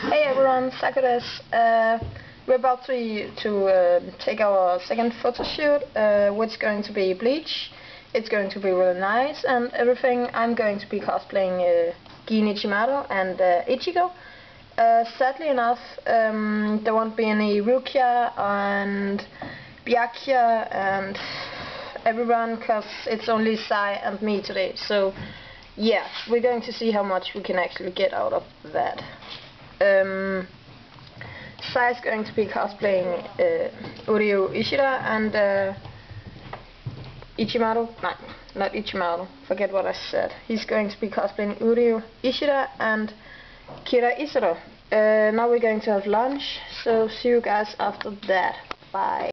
Hey everyone, Sakuras. We're about to take our second photo shoot, which is going to be Bleach. It's going to be really nice and everything. I'm going to be cosplaying Gin Ichimaru and Ichigo. Sadly enough, there won't be any Rukia and Byakuya and everyone, because it's only Sai and me today. So yeah, we're going to see how much we can actually get out of that. Sai is going to be cosplaying Uryu Ishida and Ichimaru. No, not Ichimaru. Forget what I said. He's going to be cosplaying Uryu Ishida and Kira Isuro. Now we're going to have lunch, so see you guys after that. Bye.